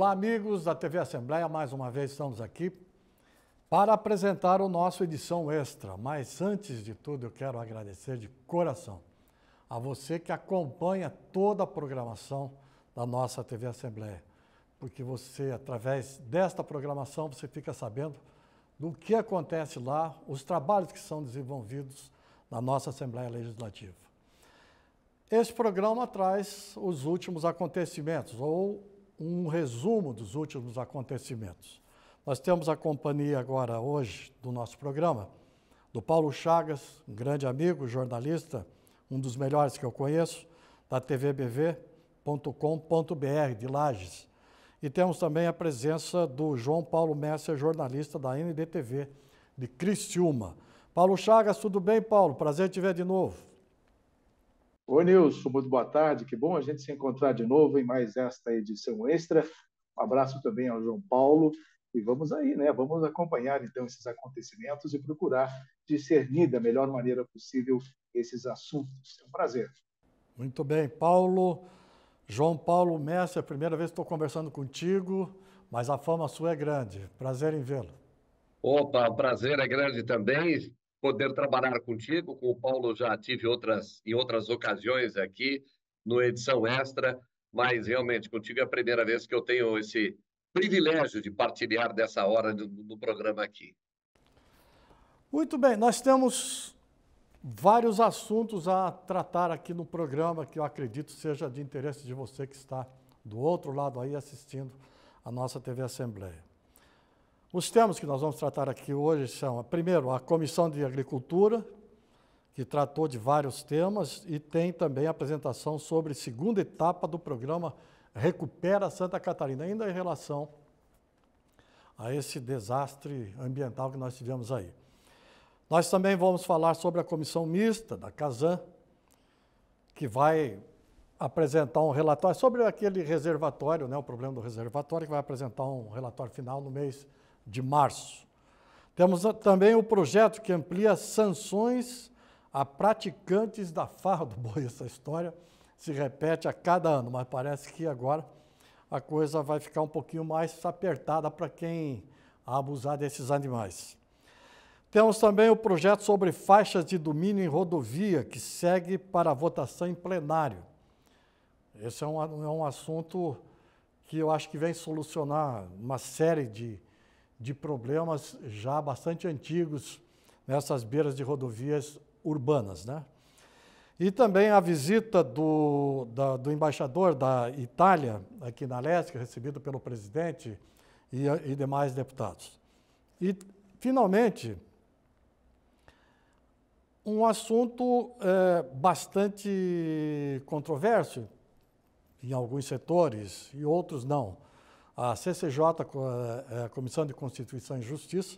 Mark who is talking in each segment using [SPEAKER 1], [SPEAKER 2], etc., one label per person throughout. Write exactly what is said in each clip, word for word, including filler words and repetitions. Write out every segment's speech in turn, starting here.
[SPEAKER 1] Olá, amigos da T V Assembleia, mais uma vez estamos aqui para apresentar o nosso edição extra. Mas antes de tudo, eu quero agradecer de coração a você que acompanha toda a programação da nossa T V Assembleia, porque você, através desta programação, você fica sabendo do que acontece lá, os trabalhos que são desenvolvidos na nossa Assembleia Legislativa. Este programa traz os últimos acontecimentos, ou um resumo dos últimos acontecimentos. Nós temos a companhia agora, hoje, do nosso programa, do Paulo Chagas, um grande amigo, jornalista, um dos melhores que eu conheço, da T V B V ponto com ponto br, de Lages. E temos também a presença do João Paulo Messer, jornalista da N D T V, de Criciúma. Paulo Chagas, tudo bem, Paulo? Prazer te ver de novo.
[SPEAKER 2] Oi, Nilson, muito boa tarde. Que bom a gente se encontrar de novo em mais esta edição extra. Um abraço também ao João Paulo. E vamos aí, né? Vamos acompanhar, então, esses acontecimentos e procurar discernir da melhor maneira possível esses assuntos. É um prazer.
[SPEAKER 1] Muito bem, Paulo. João Paulo Messer, a primeira vez que estou conversando contigo, mas a fama sua é grande. Prazer em vê-lo.
[SPEAKER 3] Opa, o prazer é grande também poder trabalhar contigo. Com o Paulo já tive outras, em outras ocasiões aqui no Edição Extra, mas realmente contigo é a primeira vez que eu tenho esse privilégio de partilhar dessa hora do, do programa aqui.
[SPEAKER 1] Muito bem, nós temos vários assuntos a tratar aqui no programa que eu acredito seja de interesse de você que está do outro lado aí assistindo a nossa T V Assembleia. Os temas que nós vamos tratar aqui hoje são, primeiro, a Comissão de Agricultura, que tratou de vários temas, e tem também a apresentação sobre a segunda etapa do programa Recupera Santa Catarina, ainda em relação a esse desastre ambiental que nós tivemos aí. Nós também vamos falar sobre a Comissão Mista da CASAM, que vai apresentar um relatório sobre aquele reservatório, né, o problema do reservatório, que vai apresentar um relatório final no mês de março. Temos também o projeto que amplia sanções a praticantes da farra do boi. Essa história se repete a cada ano, mas parece que agora a coisa vai ficar um pouquinho mais apertada para quem abusar desses animais. Temos também o projeto sobre faixas de domínio em rodovia, que segue para a votação em plenário. Esse é um, é um assunto que eu acho que vem solucionar uma série de de problemas já bastante antigos nessas beiras de rodovias urbanas, né? E também a visita do, da, do embaixador da Itália, aqui na Leste, recebido pelo presidente e, e demais deputados. E, finalmente, um assunto é, bastante controverso em alguns setores e outros não. A C C J, a Comissão de Constituição e Justiça,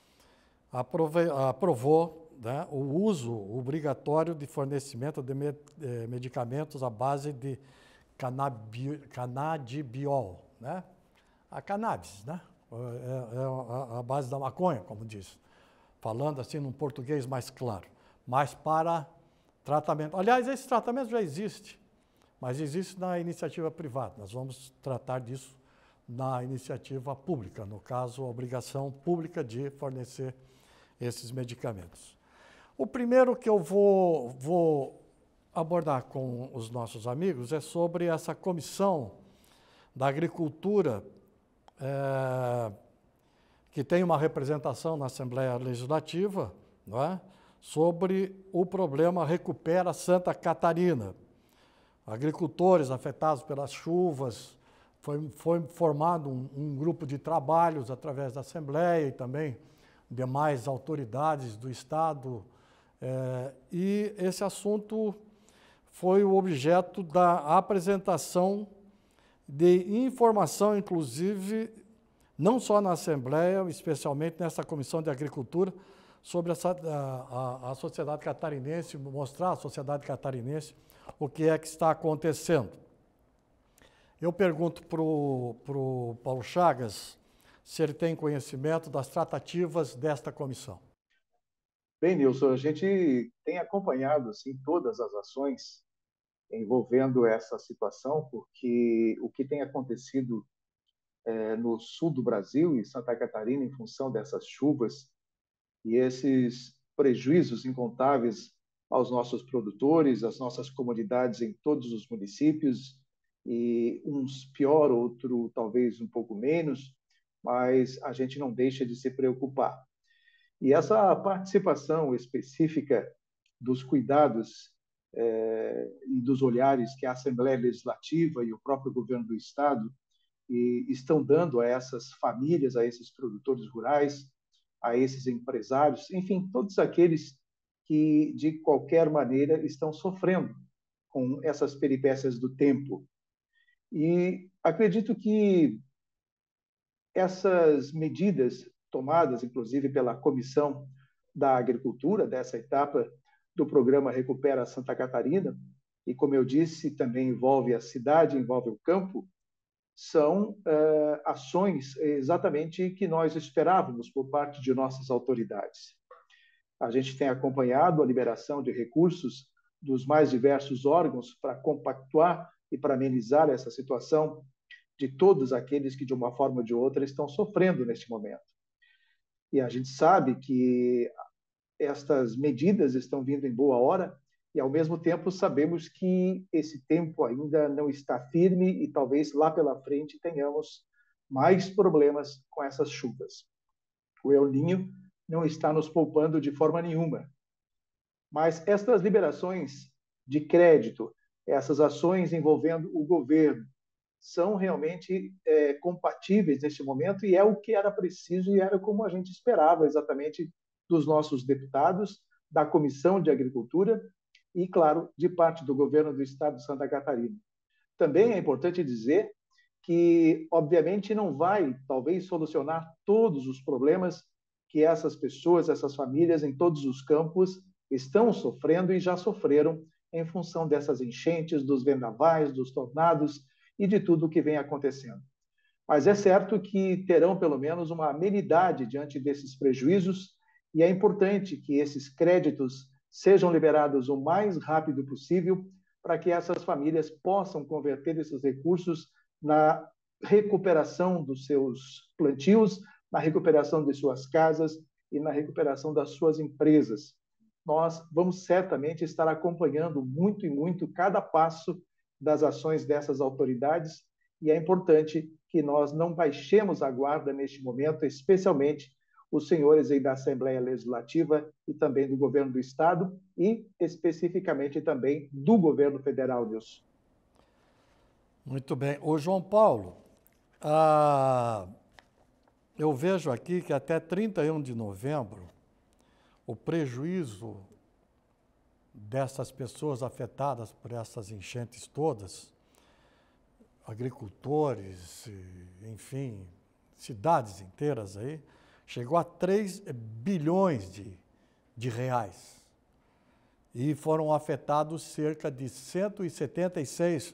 [SPEAKER 1] aprovou, né, o uso obrigatório de fornecimento de medicamentos à base de canabi, canabidiol, né? A cannabis, né? É, é a base da maconha, como diz, falando assim num português mais claro, mas para tratamento. Aliás, esse tratamento já existe, mas existe na iniciativa privada. Nós vamos tratar disso na iniciativa pública, no caso, a obrigação pública de fornecer esses medicamentos. O primeiro que eu vou, vou abordar com os nossos amigos é sobre essa Comissão da Agricultura, é, que tem uma representação na Assembleia Legislativa, não é? Sobre o problema Recupera Santa Catarina. Agricultores afetados pelas chuvas. Foi, foi formado um, um grupo de trabalhos através da Assembleia e também demais autoridades do Estado. É, e esse assunto foi o objeto da apresentação de informação, inclusive, não só na Assembleia, especialmente nessa Comissão de Agricultura, sobre essa, a, a, a sociedade catarinense, mostrar à sociedade catarinense o que é que está acontecendo. Eu pergunto para o Paulo Chagas se ele tem conhecimento das tratativas desta comissão.
[SPEAKER 2] Bem, Nilson, a gente tem acompanhado assim, todas as ações envolvendo essa situação, porque o que tem acontecido é, no sul do Brasil e Santa Catarina em função dessas chuvas e esses prejuízos incontáveis aos nossos produtores, às nossas comunidades em todos os municípios, e uns pior, outro talvez um pouco menos, mas a gente não deixa de se preocupar. E essa participação específica dos cuidados eh, e dos olhares que a Assembleia Legislativa e o próprio governo do Estado e estão dando a essas famílias, a esses produtores rurais, a esses empresários, enfim, todos aqueles que, de qualquer maneira, estão sofrendo com essas peripécias do tempo. E acredito que essas medidas tomadas, inclusive pela Comissão da Agricultura, dessa etapa do programa Recupera Santa Catarina, e, como eu disse, também envolve a cidade, envolve o campo, são uh, ações exatamente que nós esperávamos por parte de nossas autoridades. A gente tem acompanhado a liberação de recursos dos mais diversos órgãos para compactuar e para amenizar essa situação de todos aqueles que, de uma forma ou de outra, estão sofrendo neste momento. E a gente sabe que estas medidas estão vindo em boa hora e, ao mesmo tempo, sabemos que esse tempo ainda não está firme e talvez lá pela frente tenhamos mais problemas com essas chuvas. O El Niño não está nos poupando de forma nenhuma. Mas estas liberações de crédito, essas ações envolvendo o governo, são realmente é, compatíveis neste momento e é o que era preciso e era como a gente esperava exatamente dos nossos deputados, da Comissão de Agricultura e, claro, de parte do governo do Estado de Santa Catarina. Também é importante dizer que, obviamente, não vai, talvez, solucionar todos os problemas que essas pessoas, essas famílias em todos os campos estão sofrendo e já sofreram em função dessas enchentes, dos vendavais, dos tornados e de tudo o que vem acontecendo. Mas é certo que terão, pelo menos, uma amenidade diante desses prejuízos e é importante que esses créditos sejam liberados o mais rápido possível para que essas famílias possam converter esses recursos na recuperação dos seus plantios, na recuperação de suas casas e na recuperação das suas empresas. Nós vamos certamente estar acompanhando muito e muito cada passo das ações dessas autoridades e é importante que nós não baixemos a guarda neste momento, especialmente os senhores aí da Assembleia Legislativa e também do governo do Estado e especificamente também do governo federal, Nilson.
[SPEAKER 1] Muito bem. Ô, João Paulo, ah, eu vejo aqui que até trinta e um de novembro, o prejuízo dessas pessoas afetadas por essas enchentes todas, agricultores, enfim, cidades inteiras aí, chegou a três bilhões de, de reais. E foram afetados cerca de cento e setenta e seis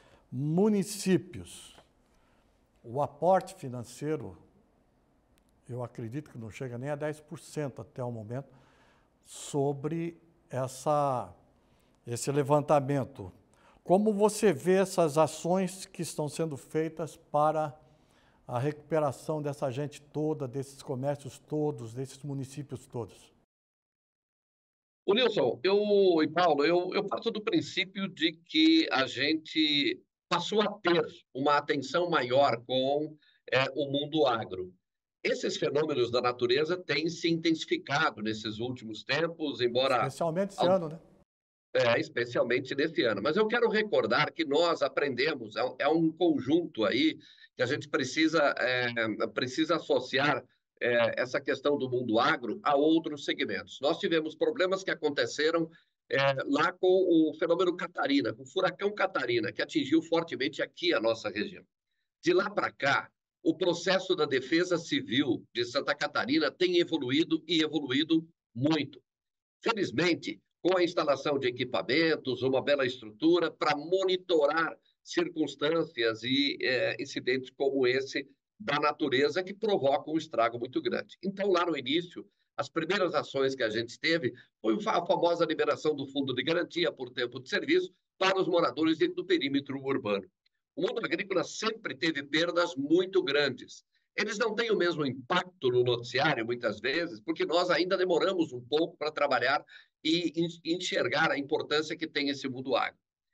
[SPEAKER 1] municípios. O aporte financeiro, eu acredito que não chega nem a dez por cento até o momento, sobre essa, esse levantamento. Como você vê essas ações que estão sendo feitas para a recuperação dessa gente toda, desses comércios todos, desses municípios todos?
[SPEAKER 3] O Nilson, eu e Paulo, eu, eu parto do princípio de que a gente passou a ter uma atenção maior com é, o mundo agro. Esses fenômenos da natureza têm se intensificado nesses últimos tempos, embora...
[SPEAKER 1] Especialmente esse ano, né?
[SPEAKER 3] É, especialmente nesse ano. Mas eu quero recordar que nós aprendemos, é, é um conjunto aí que a gente precisa, é, precisa associar é, essa questão do mundo agro a outros segmentos. Nós tivemos problemas que aconteceram é, lá com o fenômeno Catarina, com o furacão Catarina, que atingiu fortemente aqui a nossa região. De lá para cá, o processo da defesa civil de Santa Catarina tem evoluído e evoluído muito. Felizmente, com a instalação de equipamentos, uma bela estrutura para monitorar circunstâncias e é, incidentes como esse da natureza que provocam um estrago muito grande. Então, lá no início, as primeiras ações que a gente teve foi a famosa liberação do Fundo de Garantia por tempo de serviço para os moradores dentro do perímetro urbano. o mundo agrícola sempre teve perdas muito grandes. Eles não têm o mesmo impacto no noticiário, muitas vezes, porque nós ainda demoramos um pouco para trabalhar e enxergar a importância que tem esse mundo agro.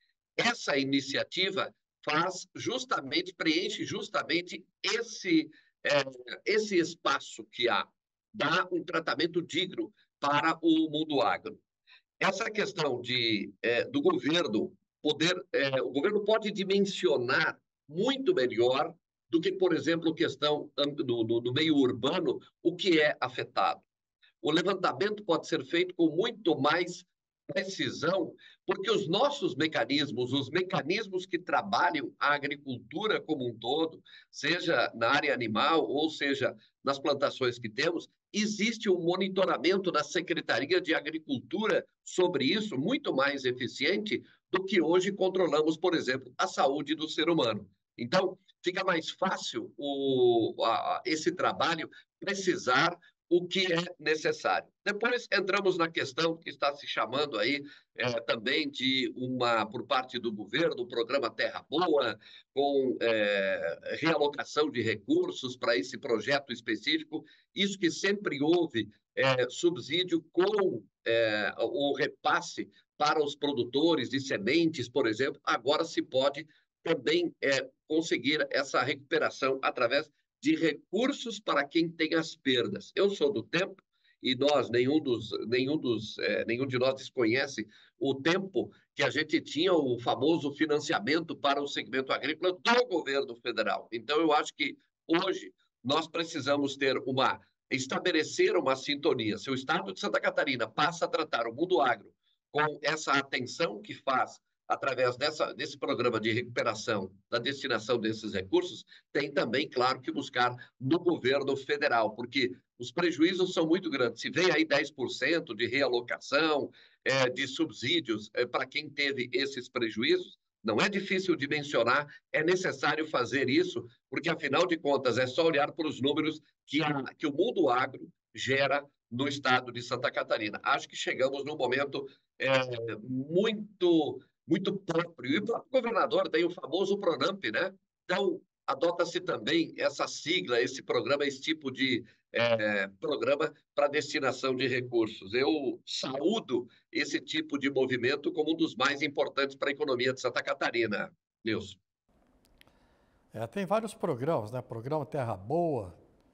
[SPEAKER 3] Essa iniciativa faz justamente, preenche justamente esse, é, esse espaço que há, dá um tratamento digno para o mundo agro. Essa questão de, é, do governo poder, é, o governo pode dimensionar muito melhor do que, por exemplo, questão do, do, do meio urbano, o que é afetado. O levantamento pode ser feito com muito mais precisão, porque os nossos mecanismos, os mecanismos que trabalham a agricultura como um todo, seja na área animal ou seja nas plantações que temos, existe um monitoramento da Secretaria de Agricultura sobre isso muito mais eficiente do que hoje controlamos, por exemplo, a saúde do ser humano. Então, fica mais fácil o, a, esse trabalho precisar o que é necessário. Depois entramos na questão que está se chamando aí é, também de uma, por parte do governo, o programa Terra Boa, com é, realocação de recursos para esse projeto específico, isso que sempre houve é, subsídio com é, o repasse para os produtores de sementes, por exemplo, agora se pode também é, conseguir essa recuperação através de recursos para quem tem as perdas. Eu sou do tempo, e nós, nenhum, dos, nenhum, dos, é, nenhum de nós desconhece o tempo que a gente tinha o famoso financiamento para o segmento agrícola do governo federal. Então, eu acho que hoje nós precisamos ter uma, estabelecer uma sintonia. Se o Estado de Santa Catarina passa a tratar o mundo agro com essa atenção que faz através dessa, desse programa de recuperação da destinação desses recursos, tem também, claro, que buscar no governo federal, porque os prejuízos são muito grandes. Se vem aí dez por cento de realocação, é, de subsídios é, para quem teve esses prejuízos, não é difícil de mencionar, é necessário fazer isso, porque, afinal de contas, é só olhar para os números que, a, que o mundo agro gera no estado de Santa Catarina. Acho que chegamos num momento é, muito... muito próprio. E o próprio governador tem o famoso PRONAMP, né? Então, adota-se também essa sigla, esse programa, esse tipo de é, programa para destinação de recursos. Eu saúdo esse tipo de movimento como um dos mais importantes para a economia de Santa Catarina, Nilson.
[SPEAKER 1] É, tem vários programas, né? Programa Terra Boa,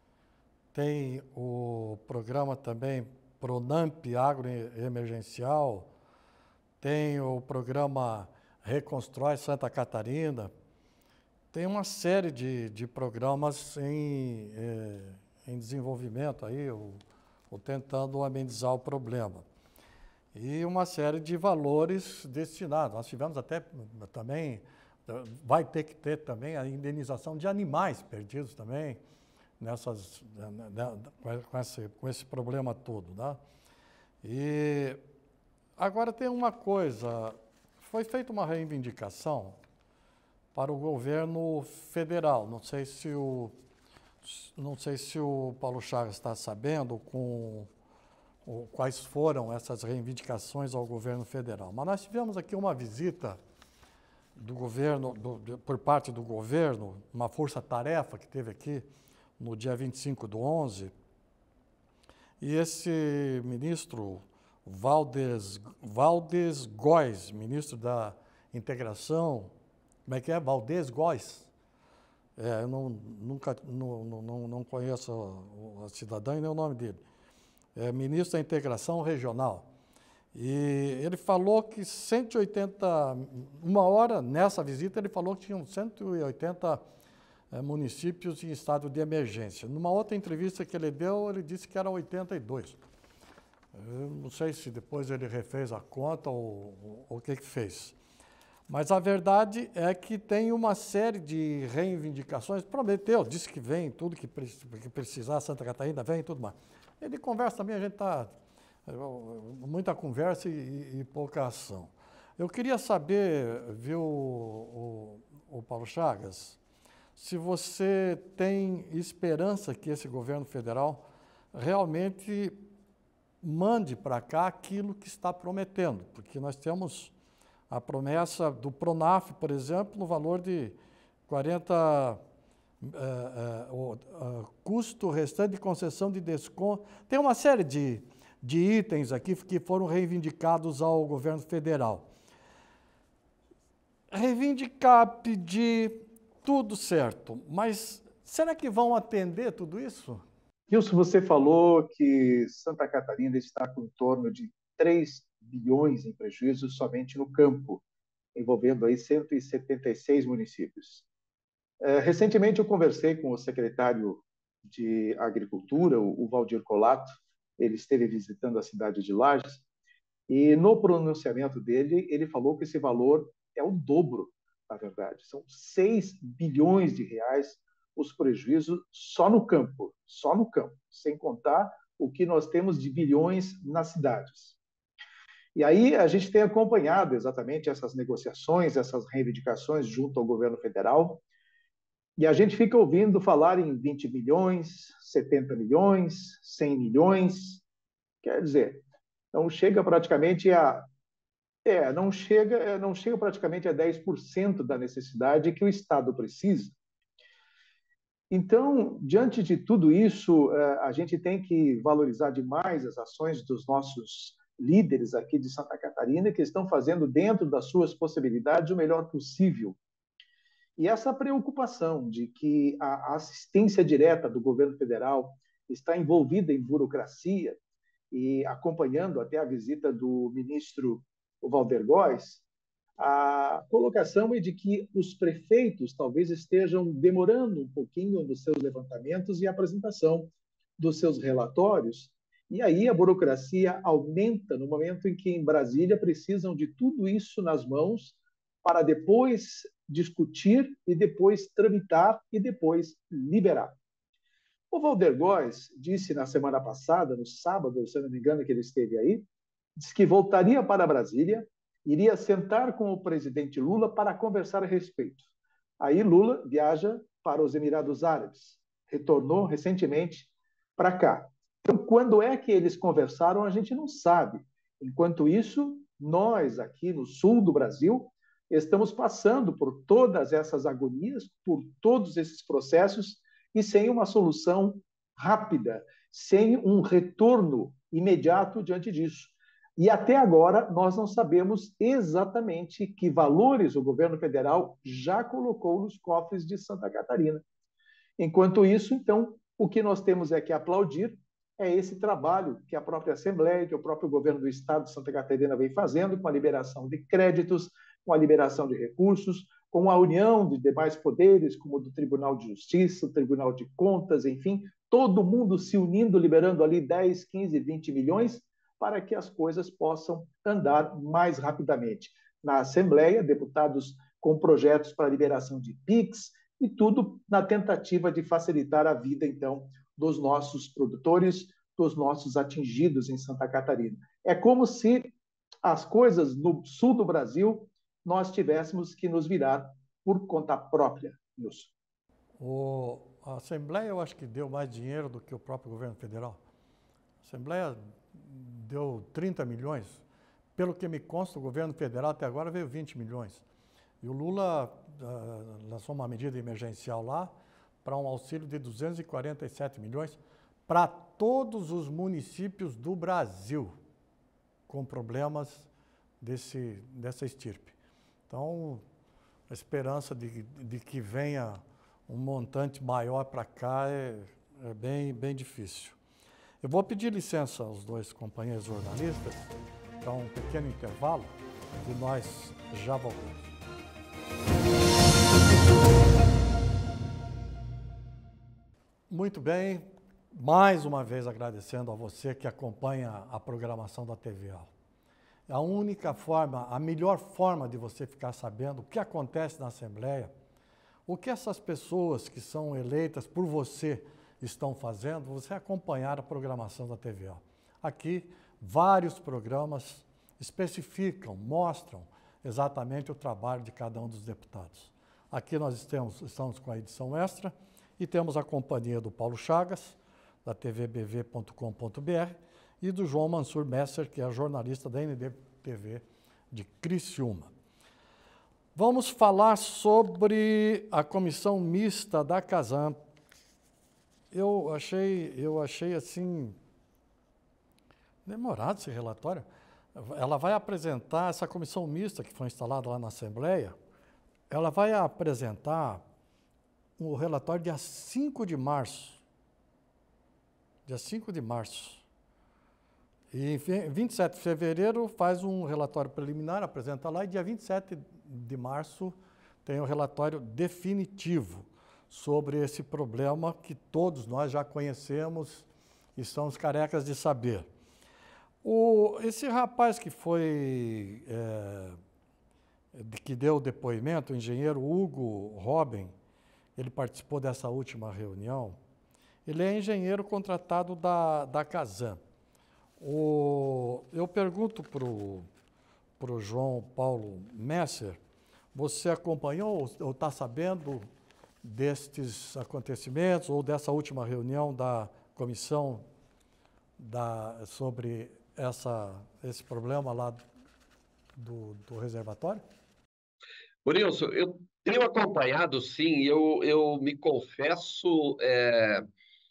[SPEAKER 1] tem o programa também PRONAMP Agroemergencial, tem o programa Reconstrói Santa Catarina, tem uma série de, de programas em, eh, em desenvolvimento aí, ou, ou tentando amenizar o problema. E uma série de valores destinados. Nós tivemos até também, vai ter que ter também a indenização de animais perdidos também, nessas, né, com, esse, com esse problema todo, né? E agora tem uma coisa, foi feita uma reivindicação para o governo federal. Não sei se o, não sei se o Paulo Chagas está sabendo com o, quais foram essas reivindicações ao governo federal. Mas nós tivemos aqui uma visita do governo, do, de, por parte do governo, uma força-tarefa que teve aqui no dia vinte e cinco do onze, e esse ministro Valdes, Valdes Góes, ministro da Integração, como é que é? Valdes Góes? É, eu não, nunca, não, não, não conheço a, a cidadã e nem o nome dele. É ministro da Integração Regional. E ele falou que cento e oitenta, uma hora nessa visita, ele falou que tinham cento e oitenta é, municípios em estado de emergência. Numa outra entrevista que ele deu, ele disse que eram oitenta e dois. Eu não sei se depois ele refez a conta ou, ou, ou o que que fez. Mas a verdade é que tem uma série de reivindicações. Prometeu, disse que vem tudo que, que precisar, Santa Catarina vem e tudo mais. Ele conversa também, a gente está... muita conversa e, e pouca ação. Eu queria saber, viu, o, o, o Paulo Chagas, se você tem esperança que esse governo federal realmente mande para cá aquilo que está prometendo, porque nós temos a promessa do PRONAF, por exemplo, no valor de quarenta uh, uh, uh, uh, custo restante de concessão de desconto. Tem uma série de, de itens aqui que foram reivindicados ao governo federal. Reivindicar, pedir, tudo certo, mas será que vão atender tudo isso?
[SPEAKER 2] Wilson, você falou que Santa Catarina está com em torno de três bilhões em prejuízos somente no campo, envolvendo aí cento e setenta e seis municípios. É, recentemente eu conversei com o secretário de Agricultura, o Valdir Colato. Ele esteve visitando a cidade de Lages e no pronunciamento dele ele falou que esse valor é o dobro, na verdade. São seis bilhões de reais os prejuízos só no campo, só no campo, sem contar o que nós temos de bilhões nas cidades. E aí a gente tem acompanhado exatamente essas negociações, essas reivindicações junto ao governo federal, e a gente fica ouvindo falar em vinte milhões, setenta milhões, cem milhões, quer dizer, não chega praticamente a é, não chega, não chega praticamente a dez por cento da necessidade que o Estado precisa. Então, diante de tudo isso, a gente tem que valorizar demais as ações dos nossos líderes aqui de Santa Catarina, que estão fazendo dentro das suas possibilidades o melhor possível. E essa preocupação de que a assistência direta do governo federal está envolvida em burocracia e acompanhando até a visita do ministro Walder Góes, a colocação é de que os prefeitos talvez estejam demorando um pouquinho nos seus levantamentos e apresentação dos seus relatórios, e aí a burocracia aumenta no momento em que em Brasília precisam de tudo isso nas mãos para depois discutir e depois tramitar e depois liberar. O Walder Góes disse na semana passada, no sábado, se não me engano, que ele esteve aí, disse que voltaria para Brasília, iria sentar com o presidente Lula para conversar a respeito. Aí Lula viaja para os Emirados Árabes, retornou recentemente para cá. Então, quando é que eles conversaram, a gente não sabe. Enquanto isso, nós aqui no sul do Brasil estamos passando por todas essas agonias, por todos esses processos e sem uma solução rápida, sem um retorno imediato diante disso. E até agora nós não sabemos exatamente que valores o governo federal já colocou nos cofres de Santa Catarina. Enquanto isso, então, o que nós temos é que aplaudir é esse trabalho que a própria Assembleia, que o próprio governo do Estado de Santa Catarina vem fazendo com a liberação de créditos, com a liberação de recursos, com a união de demais poderes, como o do Tribunal de Justiça, o Tribunal de Contas, enfim, todo mundo se unindo, liberando ali dez, quinze, vinte milhões, para que as coisas possam andar mais rapidamente. Na Assembleia, deputados com projetos para liberação de PIX e tudo na tentativa de facilitar a vida, então, dos nossos produtores, dos nossos atingidos em Santa Catarina. É como se as coisas no sul do Brasil nós tivéssemos que nos virar por conta própria, Nilson.
[SPEAKER 1] O, a Assembleia, eu acho que deu mais dinheiro do que o próprio governo federal. A Assembleia deu trinta milhões. Pelo que me consta, o governo federal até agora veio vinte milhões. E o Lula uh, lançou uma medida emergencial lá para um auxílio de duzentos e quarenta e sete milhões para todos os municípios do Brasil com problemas desse, dessa estirpe. Então, a esperança de, de que venha um montante maior para cá é, é bem, bem difícil. Eu vou pedir licença aos dois companheiros jornalistas para um pequeno intervalo e nós já voltamos. Muito bem, mais uma vez agradecendo a você que acompanha a programação da T V A. A única forma, a melhor forma de você ficar sabendo o que acontece na Assembleia, o que essas pessoas que são eleitas por você estão fazendo, você acompanhar a programação da T V A. Aqui, vários programas especificam, mostram exatamente o trabalho de cada um dos deputados. Aqui nós estamos, estamos com a edição extra e temos a companhia do Paulo Chagas, da T V B V ponto com ponto B R, e do João Mansur Messer, que é jornalista da N D T V de Criciúma. Vamos falar sobre a comissão mista da Casan. Eu achei, eu achei assim, demorado esse relatório. Ela vai apresentar, essa comissão mista que foi instalada lá na Assembleia, ela vai apresentar o relatório dia cinco de março. Dia cinco de março. E em vinte e sete de fevereiro faz um relatório preliminar, apresenta lá, e dia vinte e sete de março tem o relatório definitivo sobre esse problema que todos nós já conhecemos e estamos carecas de saber. O, esse rapaz que foi, é, que deu o depoimento, o engenheiro Hugo Robin, ele participou dessa última reunião, ele é engenheiro contratado da, da Casan. O, eu pergunto para o João Paulo Messer, você acompanhou ou está sabendo destes acontecimentos ou dessa última reunião da comissão da, sobre essa, esse problema lá do, do reservatório?
[SPEAKER 3] Wilson, eu tenho acompanhado, sim, eu, eu me confesso... É...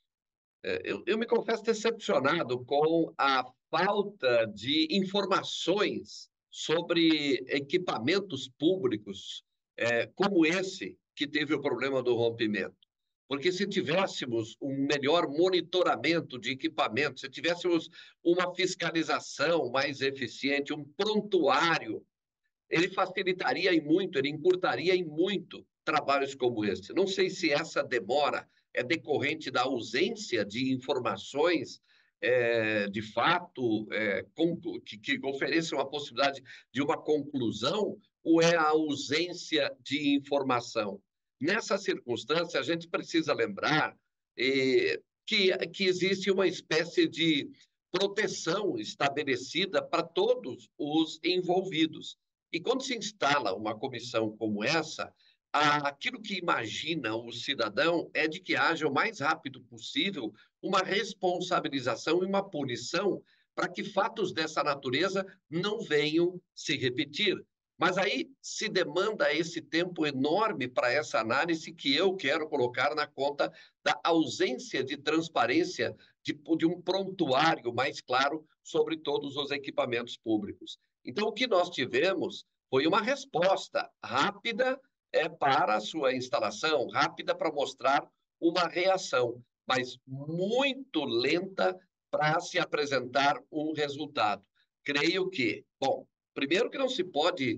[SPEAKER 3] Eu, eu me confesso decepcionado com a falta de informações sobre equipamentos públicos é, como esse que teve o problema do rompimento. Porque se tivéssemos um melhor monitoramento de equipamentos, se tivéssemos uma fiscalização mais eficiente, um prontuário, ele facilitaria em muito, ele encurtaria em muito trabalhos como esse. Não sei se essa demora é decorrente da ausência de informações é, de fato é, com, que, que ofereçam a possibilidade de uma conclusão ou é a ausência de informação. Nessa circunstância, a gente precisa lembrar eh, que, que existe uma espécie de proteção estabelecida para todos os envolvidos. E quando se instala uma comissão como essa, aquilo que imagina o cidadão é de que haja o mais rápido possível uma responsabilização e uma punição para que fatos dessa natureza não venham se repetir. Mas aí se demanda esse tempo enorme para essa análise que eu quero colocar na conta da ausência de transparência, de, de um prontuário mais claro sobre todos os equipamentos públicos. Então, o que nós tivemos foi uma resposta rápida é, para a sua instalação, rápida para mostrar uma reação, mas muito lenta para se apresentar um resultado. Creio que, bom, primeiro que não se pode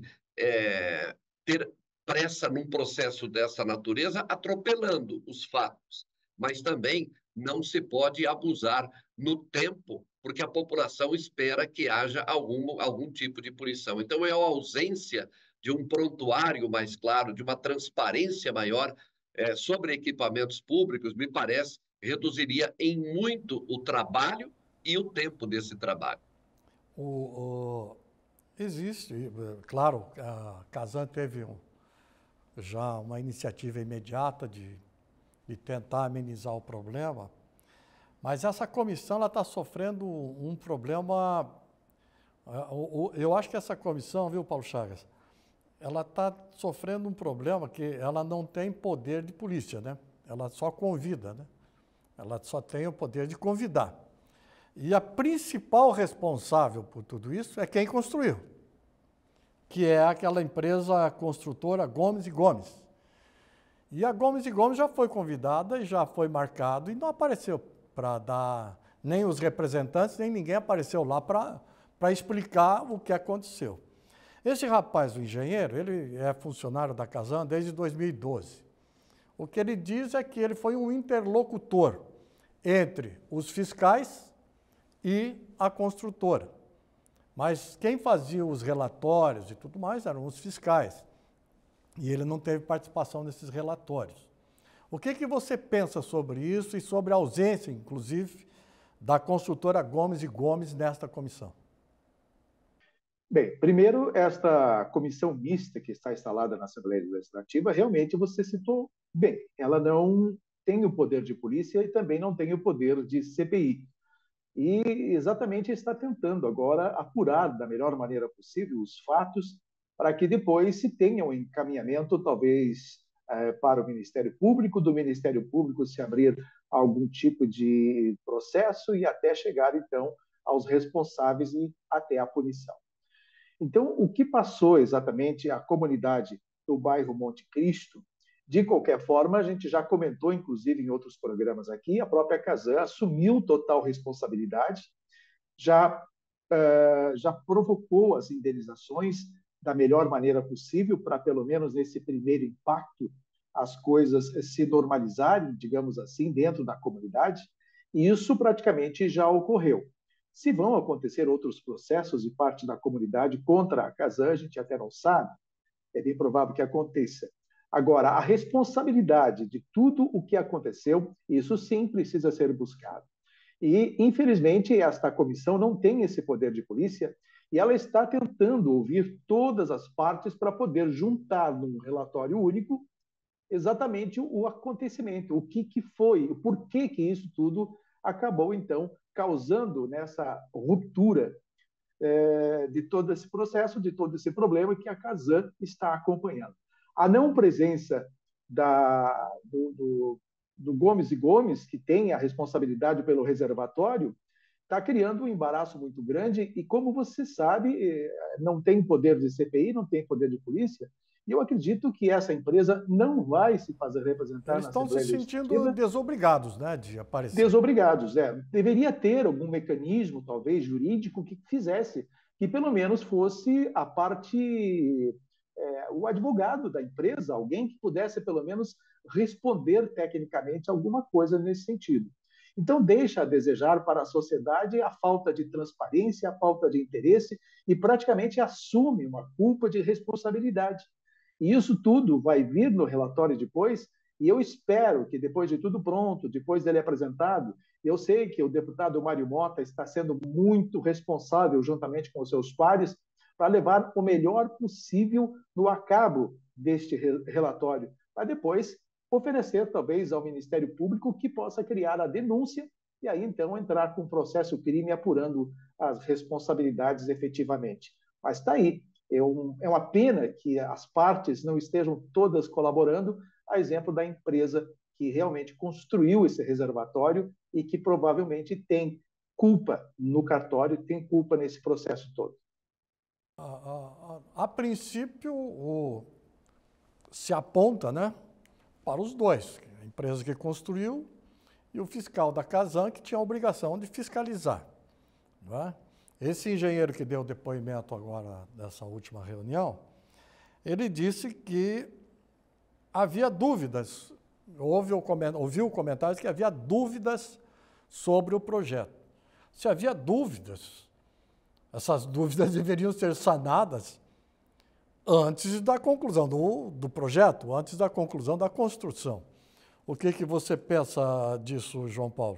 [SPEAKER 3] é, ter pressa num processo dessa natureza atropelando os fatos, mas também não se pode abusar no tempo, porque a população espera que haja algum, algum tipo de punição. Então, é a ausência de um prontuário mais claro, de uma transparência maior é, sobre equipamentos públicos, me parece, reduziria em muito o trabalho e o tempo desse trabalho.
[SPEAKER 1] O, o, existe, claro, a Casan teve um, já uma iniciativa imediata de, de tentar amenizar o problema, mas essa comissão está sofrendo um problema. Eu acho que essa comissão, viu, Paulo Chagas, ela está sofrendo um problema que ela não tem poder de polícia, né? Ela só convida, né? Ela só tem o poder de convidar. E a principal responsável por tudo isso é quem construiu, que é aquela empresa construtora Gomes e Gomes. E a Gomes e Gomes já foi convidada e já foi marcado e não apareceu para dar, nem os representantes, nem ninguém apareceu lá para para explicar o que aconteceu. Esse rapaz, o engenheiro, ele é funcionário da Casan desde dois mil e doze. O que ele diz é que ele foi um interlocutor entre os fiscais e a construtora. Mas quem fazia os relatórios e tudo mais eram os fiscais. E ele não teve participação nesses relatórios. O que, que você pensa sobre isso e sobre a ausência, inclusive, da construtora Gomes e Gomes nesta comissão?
[SPEAKER 2] Bem, primeiro, esta comissão mista que está instalada na Assembleia Legislativa, realmente você citou bem, ela não tem o poder de polícia e também não tem o poder de C P I. E exatamente está tentando agora apurar da melhor maneira possível os fatos para que depois se tenha um encaminhamento, talvez, eh, para o Ministério Público, do Ministério Público se abrir algum tipo de processo e até chegar, então, aos responsáveis e até a punição. Então, o que passou exatamente a comunidade do bairro Monte Cristo, de qualquer forma, a gente já comentou, inclusive em outros programas aqui, a própria Casan assumiu total responsabilidade, já, uh, já provocou as indenizações da melhor maneira possível, para pelo menos nesse primeiro impacto as coisas se normalizarem, digamos assim, dentro da comunidade, e isso praticamente já ocorreu. Se vão acontecer outros processos de parte da comunidade contra a Casan, a gente até não sabe, é bem provável que aconteça. Agora, a responsabilidade de tudo o que aconteceu, isso sim precisa ser buscado. E, infelizmente, esta comissão não tem esse poder de polícia e ela está tentando ouvir todas as partes para poder juntar num relatório único exatamente o acontecimento, o que, que foi, o porquê que isso tudo acabou, então, causando nessa ruptura é, de todo esse processo, de todo esse problema que a Casan está acompanhando. A não presença da, do, do, do Gomes e Gomes, que tem a responsabilidade pelo reservatório, está criando um embaraço muito grande e, como você sabe, não tem poder de C P I, não tem poder de polícia, e eu acredito que essa empresa não vai se fazer representar
[SPEAKER 1] Eles
[SPEAKER 2] na
[SPEAKER 1] estão se
[SPEAKER 2] Assembleia
[SPEAKER 1] sentindo
[SPEAKER 2] Legislativa.
[SPEAKER 1] desobrigados, né, de aparecer.
[SPEAKER 2] Desobrigados, é. Deveria ter algum mecanismo, talvez, jurídico, que fizesse, que pelo menos fosse a parte, é, o advogado da empresa, alguém que pudesse, pelo menos, responder tecnicamente alguma coisa nesse sentido. Então, deixa a desejar para a sociedade a falta de transparência, a falta de interesse e praticamente assume uma culpa de responsabilidade. E isso tudo vai vir no relatório depois, e eu espero que depois de tudo pronto, depois dele apresentado, eu sei que o deputado Mário Mota está sendo muito responsável, juntamente com os seus pares, para levar o melhor possível no acabo deste relatório, para depois oferecer, talvez, ao Ministério Público que possa criar a denúncia e aí, então, entrar com o processo crime apurando as responsabilidades efetivamente. Mas está aí. É, um, é uma pena que as partes não estejam todas colaborando, a exemplo da empresa que realmente construiu esse reservatório e que provavelmente tem culpa no cartório, tem culpa nesse processo todo.
[SPEAKER 1] A, a, a, a princípio, o, se aponta, né, para os dois, a empresa que construiu e o fiscal da Casan, que tinha a obrigação de fiscalizar. Não é? Esse engenheiro que deu depoimento agora nessa última reunião, ele disse que havia dúvidas, houve o, ouviu comentários que havia dúvidas sobre o projeto. Se havia dúvidas, essas dúvidas deveriam ser sanadas antes da conclusão do, do projeto, antes da conclusão da construção. O que, que você pensa disso, João Paulo?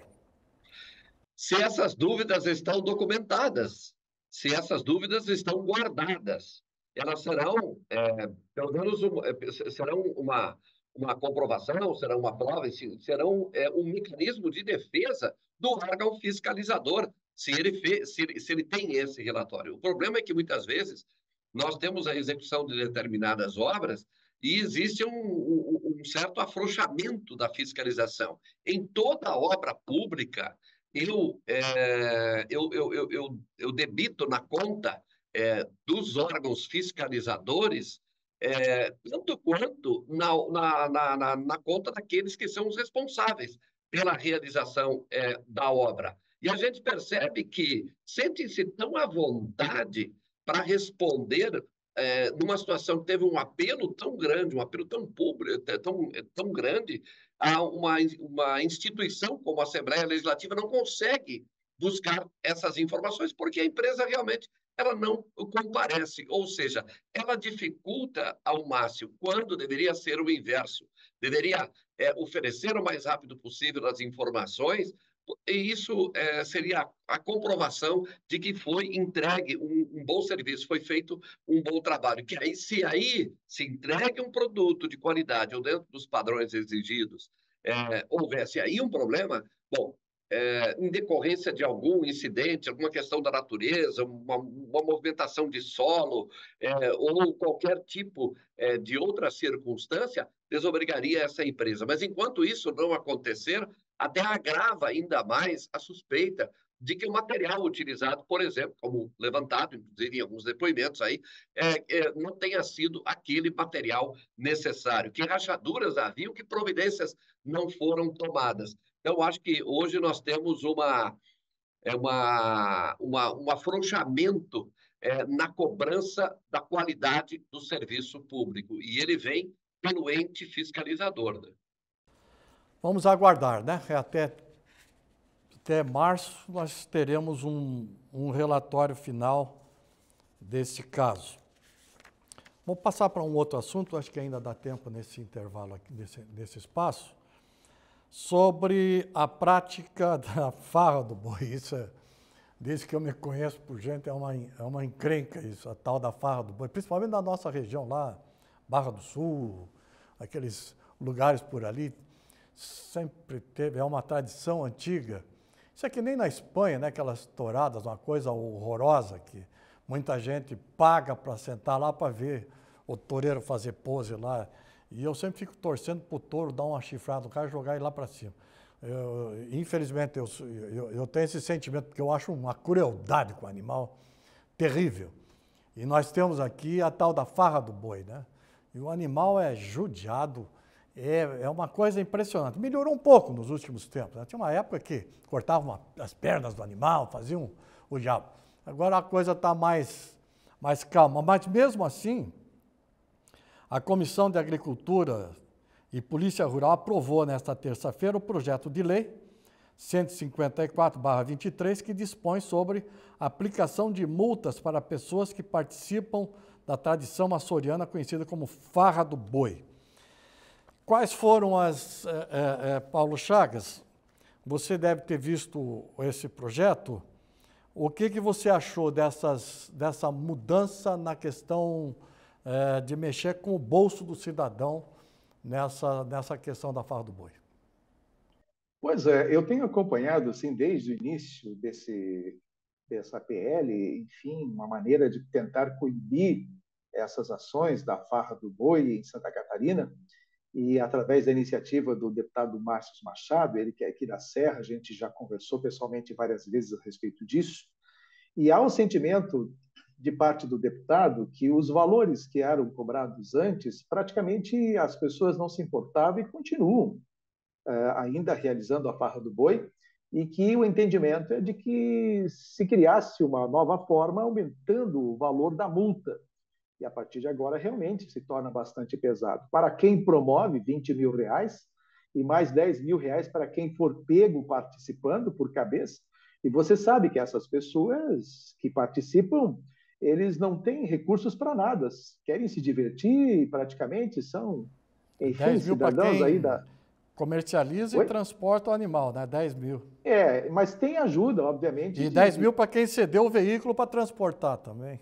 [SPEAKER 3] Se essas dúvidas estão documentadas, se essas dúvidas estão guardadas, elas serão, é, pelo menos, uma, serão uma, uma comprovação, serão uma prova, serão é, um mecanismo de defesa do órgão fiscalizador, se ele, fez, se, ele, se ele tem esse relatório. O problema é que, muitas vezes, nós temos a execução de determinadas obras e existe um, um, um certo afrouxamento da fiscalização. Em toda obra pública, Eu, é, eu, eu, eu, eu, eu debito na conta é, dos órgãos fiscalizadores é, tanto quanto na, na, na, na conta daqueles que são os responsáveis pela realização é, da obra. E a gente percebe que sentem-se tão à vontade para responder é, numa situação que teve um apelo tão grande, um apelo tão público, tão, tão grande, a uma, uma instituição como a Assembleia Legislativa não consegue buscar essas informações porque a empresa realmente ela não comparece, ou seja, ela dificulta ao máximo, quando deveria ser o inverso. Deveria é, oferecer o mais rápido possível as informações, e isso é, seria a comprovação de que foi entregue um, um bom serviço, foi feito um bom trabalho. Que aí, se aí se entregue um produto de qualidade ou dentro dos padrões exigidos, é, houvesse aí um problema, bom, é, em decorrência de algum incidente, alguma questão da natureza, uma, uma movimentação de solo, é, ou qualquer tipo é, de outra circunstância, desobrigaria essa empresa. Mas enquanto isso não acontecer, até agrava ainda mais a suspeita de que o material utilizado, por exemplo, como levantado, inclusive em alguns depoimentos aí, é, é, não tenha sido aquele material necessário. Que rachaduras haviam, que providências não foram tomadas. Então, acho que hoje nós temos uma, é uma, uma, um afrouxamento é, na cobrança da qualidade do serviço público. E ele vem pelo ente fiscalizador. Né?
[SPEAKER 1] Vamos aguardar, né? Até, até março nós teremos um, um relatório final desse caso. Vou passar para um outro assunto, acho que ainda dá tempo nesse intervalo, aqui, nesse, nesse espaço, sobre a prática da farra do boi. Isso é, desde que eu me conheço por gente, é uma, é uma encrenca isso, a tal da farra do boi, principalmente na nossa região lá, Barra do Sul, aqueles lugares por ali, sempre teve, é uma tradição antiga. Isso é que nem na Espanha, né, aquelas touradas, uma coisa horrorosa que muita gente paga para sentar lá para ver o toureiro fazer pose lá. E eu sempre fico torcendo para o touro dar uma chifrada no cara e jogar ele lá para cima. Eu, infelizmente, eu, eu, eu tenho esse sentimento, porque eu acho uma crueldade com o animal terrível. E nós temos aqui a tal da farra do boi, né? E o animal é judiado, é, é uma coisa impressionante. Melhorou um pouco nos últimos tempos, né? Tinha uma época que cortavam as pernas do animal, faziam o diabo. Agora a coisa está mais, mais calma, mas mesmo assim, a Comissão de Agricultura e Polícia Rural aprovou nesta terça-feira o projeto de lei cento e cinquenta e quatro barra vinte e três, que dispõe sobre a aplicação de multas para pessoas que participam da tradição açoriana conhecida como farra do boi. Quais foram as... É, é, Paulo Chagas, você deve ter visto esse projeto. O que, que você achou dessas, dessa mudança na questão é, de mexer com o bolso do cidadão nessa, nessa questão da farra do boi?
[SPEAKER 2] Pois é, eu tenho acompanhado assim, desde o início desse, dessa P L, enfim, uma maneira de tentar coibir essas ações da farra do boi em Santa Catarina, e através da iniciativa do deputado Márcio Machado, ele que é aqui da Serra, a gente já conversou pessoalmente várias vezes a respeito disso, e há um sentimento de parte do deputado que os valores que eram cobrados antes, praticamente as pessoas não se importavam e continuam uh, ainda realizando a farra do boi, e que o entendimento é de que se criasse uma nova forma, aumentando o valor da multa. E a partir de agora realmente se torna bastante pesado. Para quem promove, vinte mil reais, e mais dez mil reais para quem for pego participando por cabeça. E você sabe que essas pessoas que participam, eles não têm recursos para nada, querem se divertir, praticamente são, enfim, cidadãos aí da...
[SPEAKER 1] Comercializa Oi? E transporta o animal, né? dez mil.
[SPEAKER 2] É, mas tem ajuda, obviamente.
[SPEAKER 1] E dez mil para quem cedeu o veículo para transportar também.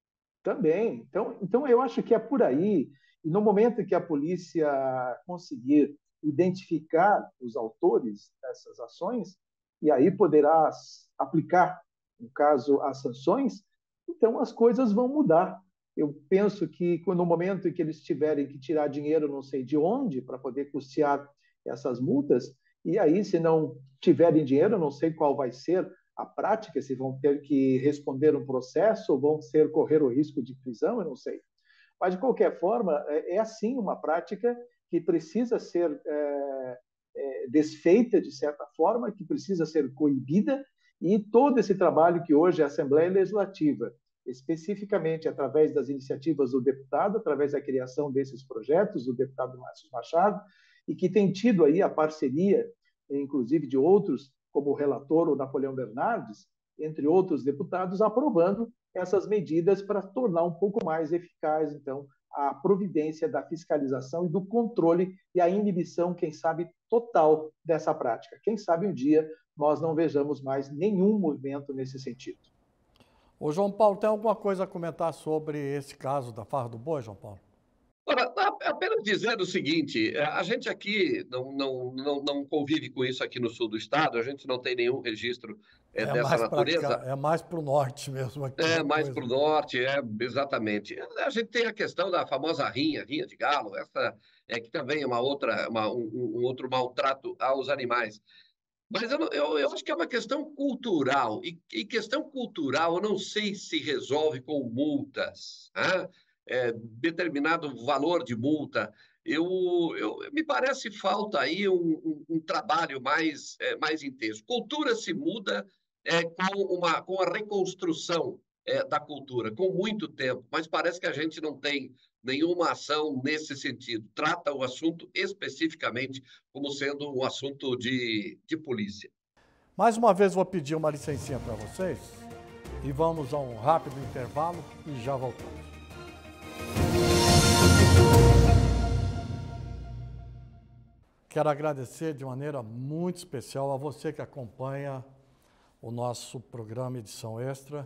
[SPEAKER 2] Também. Então, então, eu acho que é por aí. E no momento que a polícia conseguir identificar os autores dessas ações, e aí poderá aplicar, no caso, as sanções, então as coisas vão mudar. Eu penso que no momento em que eles tiverem que tirar dinheiro não sei de onde para poder custear essas multas, e aí se não tiverem dinheiro, não sei qual vai ser a prática, se vão ter que responder um processo ou vão ser correr o risco de prisão, eu não sei. Mas, de qualquer forma, é assim uma prática que precisa ser é, é, desfeita, de certa forma, que precisa ser coibida, e todo esse trabalho que hoje a Assembleia Legislativa, especificamente através das iniciativas do deputado, através da criação desses projetos, do deputado Márcio Machado, e que tem tido aí a parceria, inclusive de outros, como o relator, o Napoleão Bernardes, entre outros deputados, aprovando essas medidas para tornar um pouco mais eficaz, então, a providência da fiscalização e do controle e a inibição, quem sabe, total dessa prática. Quem sabe um dia nós não vejamos mais nenhum movimento nesse sentido.
[SPEAKER 1] Ô, João Paulo, tem alguma coisa a comentar sobre esse caso da farra do boi, João Paulo?
[SPEAKER 3] Ora, apenas apenas dizer o seguinte, a gente aqui não, não, não, não convive com isso aqui no sul do estado, a gente não tem nenhum registro é,
[SPEAKER 1] É
[SPEAKER 3] dessa
[SPEAKER 1] mais para
[SPEAKER 3] natureza.
[SPEAKER 1] é mais para o norte mesmo aqui.
[SPEAKER 3] É,
[SPEAKER 1] a
[SPEAKER 3] mais
[SPEAKER 1] coisa.
[SPEAKER 3] para o norte, é, exatamente. A gente tem a questão da famosa rinha, rinha de galo, essa é que também é uma outra, uma, um, um outro maltrato aos animais. Mas eu, não- eu, eu acho que é uma questão cultural, e, e questão cultural eu não sei se resolve com multas, né? É, determinado valor de multa. Eu, eu, me parece falta aí um, um, um trabalho mais, é, mais intenso. Cultura se muda é, com, uma, com a reconstrução é, da cultura, com muito tempo, mas parece que a gente não tem nenhuma ação nesse sentido. Trata o assunto especificamente como sendo um assunto de, de polícia.
[SPEAKER 1] Mais uma vez vou pedir uma licencinha para vocês e vamos a um rápido intervalo e já voltamos. Quero agradecer de maneira muito especial a você que acompanha o nosso programa Edição Extra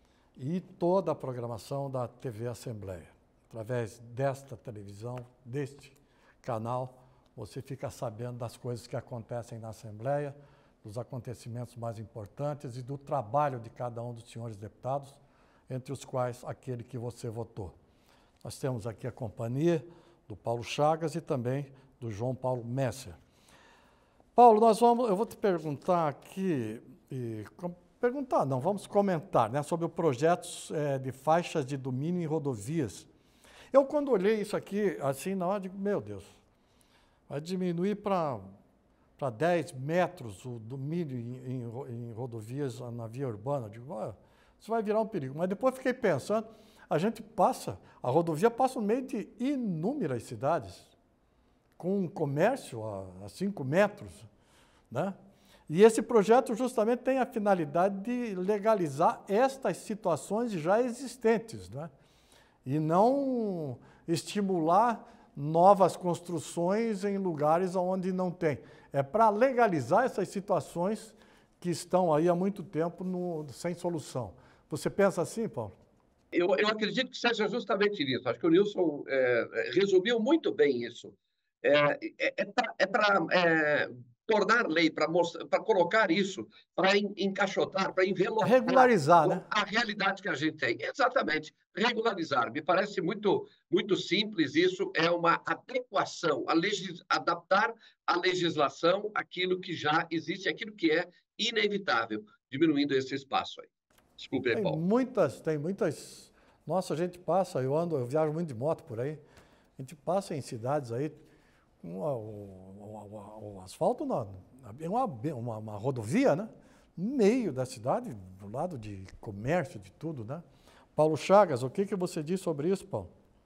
[SPEAKER 1] e toda a programação da T V Assembleia. Através desta televisão, deste canal, você fica sabendo das coisas que acontecem na Assembleia, dos acontecimentos mais importantes e do trabalho de cada um dos senhores deputados, entre os quais aquele que você votou. Nós temos aqui a companhia do Paulo Chagas e também do João Paulo Messer. Paulo, nós vamos, eu vou te perguntar aqui, e, com, perguntar não, vamos comentar, né, sobre o projeto é, de faixas de domínio em rodovias. Eu, quando olhei isso aqui, assim, na hora, digo, meu Deus, vai diminuir para para dez metros o domínio em, em, em rodovias na via urbana. Eu digo, ah, isso vai virar um perigo. Mas depois fiquei pensando, a gente passa, a rodovia passa no meio de inúmeras cidades, com um comércio a, a cinco metros, né? E esse projeto justamente tem a finalidade de legalizar estas situações já existentes, né? E não estimular novas construções em lugares onde não tem. É para legalizar essas situações que estão aí há muito tempo no, sem solução. Você pensa assim, Paulo?
[SPEAKER 3] Eu, eu acredito que seja justamente isso. Acho que o Nilson é, resumiu muito bem isso. É, é, é para é, tornar lei, para colocar isso, para encaixotar, para envelopar
[SPEAKER 1] regularizar, né?
[SPEAKER 3] a realidade que a gente tem. Exatamente, regularizar. Me parece muito, muito simples isso, é uma adequação, a legis, adaptar a legislação àquilo que já existe, àquilo que é inevitável, diminuindo esse espaço aí. Desculpe aí,
[SPEAKER 1] tem
[SPEAKER 3] Paulo.
[SPEAKER 1] muitas, tem muitas... Nossa, a gente passa, eu ando, eu viajo muito de moto por aí, a gente passa em cidades aí, o, o, o, o asfalto, na, uma, uma, uma rodovia, né? No meio da cidade, do lado de comércio, de tudo, né? Paulo Chagas, o que, que você diz sobre isso, Paulo?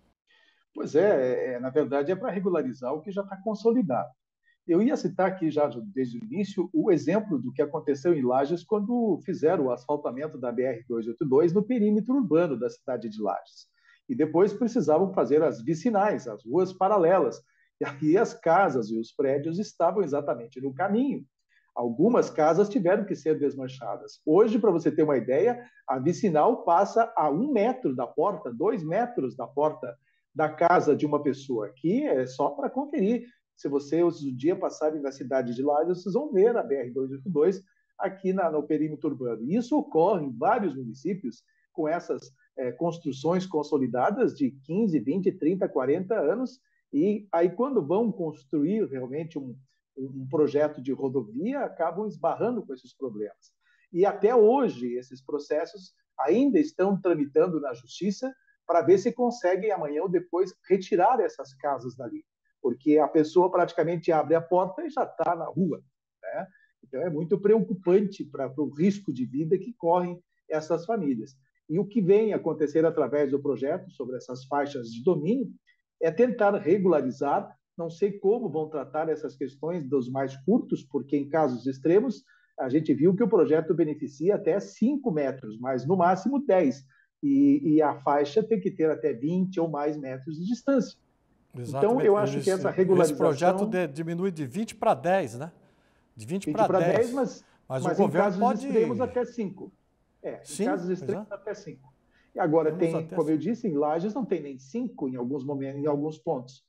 [SPEAKER 2] Pois é, é na verdade é para regularizar o que já está consolidado. Eu ia citar aqui já desde o início o exemplo do que aconteceu em Lages quando fizeram o asfaltamento da B R duzentos e oitenta e dois no perímetro urbano da cidade de Lages. E depois precisavam fazer as vicinais, as ruas paralelas. E aí as casas e os prédios estavam exatamente no caminho. Algumas casas tiveram que ser desmanchadas. Hoje, para você ter uma ideia, a vicinal passa a um metro da porta, dois metros da porta da casa de uma pessoa. Aqui é só para conferir. Se vocês um dia passarem na cidade de Lages, vocês vão ver a B R duzentos e oitenta e dois aqui na, no perímetro urbano. E isso ocorre em vários municípios com essas é, construções consolidadas de quinze, vinte, trinta, quarenta anos. E aí, quando vão construir realmente um, um projeto de rodovia, acabam esbarrando com esses problemas. E até hoje, esses processos ainda estão tramitando na justiça para ver se conseguem amanhã ou depois retirar essas casas dali. Porque a pessoa praticamente abre a porta e já está na rua, né? Então é muito preocupante para o risco de vida que correm essas famílias. E o que vem acontecer através do projeto sobre essas faixas de domínio é tentar regularizar, não sei como vão tratar essas questões dos mais curtos, porque em casos extremos a gente viu que o projeto beneficia até cinco metros, mas no máximo dez, e, e a faixa tem que ter até vinte ou mais metros de distância.
[SPEAKER 1] Exatamente.
[SPEAKER 2] Então, eu acho
[SPEAKER 1] Eles,
[SPEAKER 2] que essa regularização...
[SPEAKER 1] Esse projeto de, diminui de vinte para dez, né? De vinte para dez,
[SPEAKER 2] mas,
[SPEAKER 1] mas,
[SPEAKER 2] mas
[SPEAKER 1] o
[SPEAKER 2] em
[SPEAKER 1] governo
[SPEAKER 2] casos
[SPEAKER 1] pode...
[SPEAKER 2] extremos até cinco. É,
[SPEAKER 1] Sim,
[SPEAKER 2] em casos extremos
[SPEAKER 1] exato.
[SPEAKER 2] até cinco. E agora
[SPEAKER 1] Temos
[SPEAKER 2] tem,
[SPEAKER 1] até
[SPEAKER 2] como eu disse, em Lages não tem nem cinco em alguns momentos, em alguns pontos.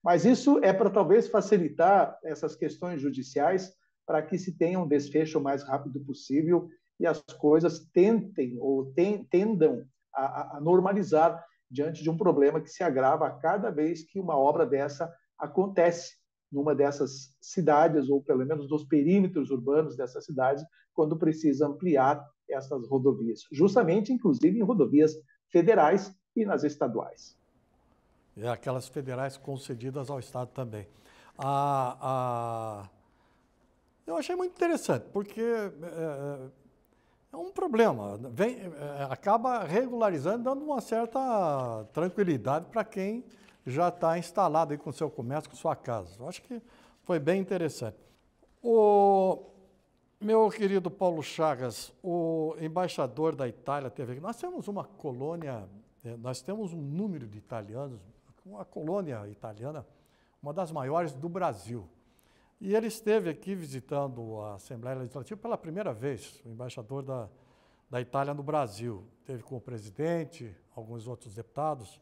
[SPEAKER 2] Mas isso é para talvez facilitar essas questões judiciais para que se tenha um desfecho o mais rápido possível e as coisas tentem ou tendam a, a normalizar diante de um problema que se agrava a cada vez que uma obra dessa acontece numa dessas cidades, ou pelo menos nos perímetros urbanos dessas cidades, quando precisa ampliar essas rodovias, justamente, inclusive, em rodovias federais e nas estaduais.
[SPEAKER 1] E aquelas federais concedidas ao Estado também. A, a... Eu achei muito interessante, porque é, é um problema, vem, é, acaba regularizando, dando uma certa tranquilidade para quem já está instalado aí com seu comércio, com sua casa. Eu acho que foi bem interessante. O meu querido Paulo Chagas, o embaixador da Itália teve aqui. Nós temos uma colônia, nós temos um número de italianos, uma colônia italiana, uma das maiores do Brasil. E ele esteve aqui visitando a Assembleia Legislativa pela primeira vez, o embaixador da, da Itália no Brasil. Esteve com o presidente, alguns outros deputados,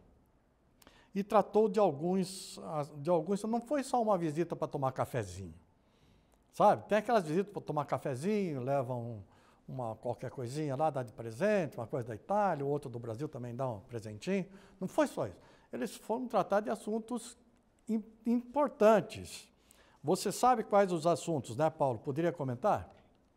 [SPEAKER 1] e tratou de alguns, de alguns, não foi só uma visita para tomar cafezinho, sabe? Tem aquelas visitas para tomar cafezinho, levam uma, qualquer coisinha lá, dá de presente, uma coisa da Itália, o outro do Brasil também dá um presentinho. Não foi só isso. Eles foram tratar de assuntos importantes. Você sabe quais os assuntos, né, Paulo? Poderia comentar?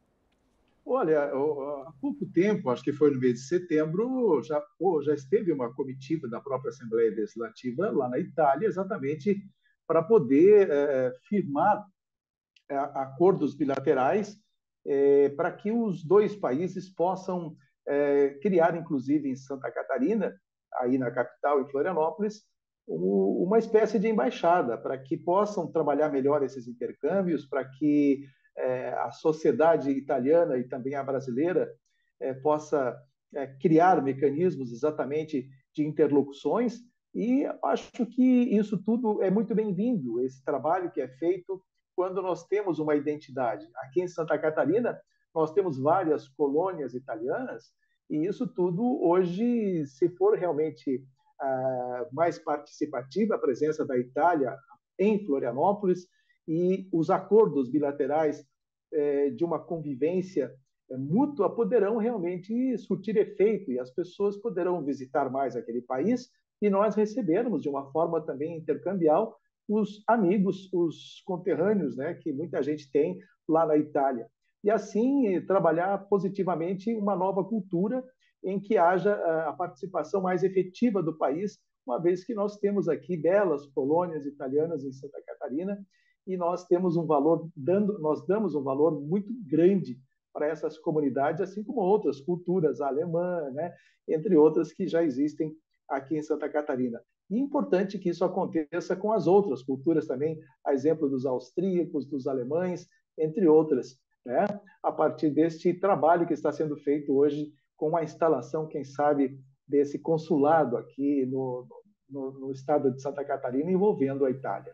[SPEAKER 2] Olha, há pouco tempo, acho que foi no mês de setembro, já, oh, já esteve uma comitiva da própria Assembleia Legislativa lá na Itália, exatamente para poder é, firmar é, acordos bilaterais é, para que os dois países possam é, criar, inclusive em Santa Catarina, aí na capital, em Florianópolis, uma espécie de embaixada, para que possam trabalhar melhor esses intercâmbios, para que é, a sociedade italiana e também a brasileira é, possa é, criar mecanismos exatamente de interlocuções, e acho que isso tudo é muito bem-vindo, esse trabalho que é feito quando nós temos uma identidade. Aqui em Santa Catarina, nós temos várias colônias italianas, e isso tudo hoje, se for realmente Uh, mais participativa, a presença da Itália em Florianópolis e os acordos bilaterais eh, de uma convivência eh, mútua poderão realmente surtir efeito e as pessoas poderão visitar mais aquele país e nós recebermos de uma forma também intercambial os amigos, os conterrâneos, né, que muita gente tem lá na Itália. E assim trabalhar positivamente uma nova cultura em que haja a participação mais efetiva do país, uma vez que nós temos aqui belas colônias italianas em Santa Catarina e nós temos um valor dando, nós damos um valor muito grande para essas comunidades, assim como outras culturas, a alemã, né, entre outras que já existem aqui em Santa Catarina. E é importante que isso aconteça com as outras culturas também, a exemplo dos austríacos, dos alemães, entre outras, né, a partir deste trabalho que está sendo feito hoje com a instalação, quem sabe, desse consulado aqui no, no, no estado de Santa Catarina, envolvendo a Itália.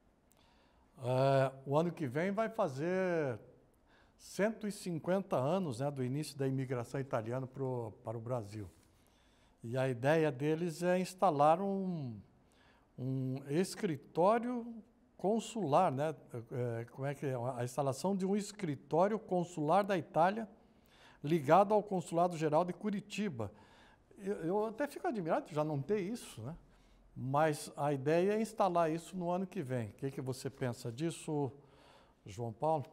[SPEAKER 1] É, o ano que vem vai fazer cento e cinquenta anos, né, do início da imigração italiana pro, para o Brasil. E a ideia deles é instalar um, um escritório consular, né? É, como é que é? A instalação de um escritório consular da Itália ligado ao Consulado Geral de Curitiba. Eu, eu até fico admirado de já não ter isso, né? Mas a ideia é instalar isso no ano que vem. O que, que você pensa disso, João Paulo?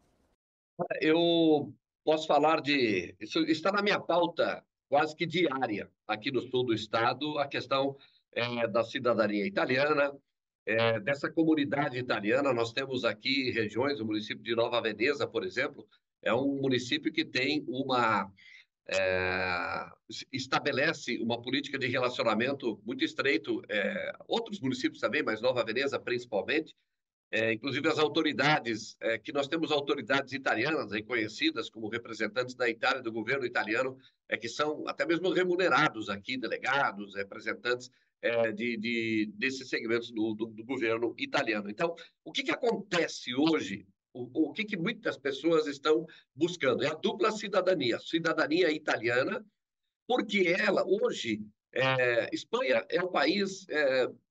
[SPEAKER 3] Eu posso falar de... Isso está na minha pauta quase que diária aqui no sul do estado, a questão é, da cidadania italiana, é, dessa comunidade italiana. Nós temos aqui regiões, o município de Nova Veneza, por exemplo, é um município que tem uma... É, estabelece uma política de relacionamento muito estreito, é, outros municípios também, mas Nova Veneza principalmente, é, inclusive as autoridades, é, que nós temos autoridades italianas reconhecidas como representantes da Itália, do governo italiano, é, que são até mesmo remunerados aqui, delegados, representantes é, de, de, desses segmentos do, do, do governo italiano. Então, o que, que acontece hoje? O, o que, que muitas pessoas estão buscando? É a dupla cidadania, cidadania italiana, porque ela, hoje, é, Espanha é um país é,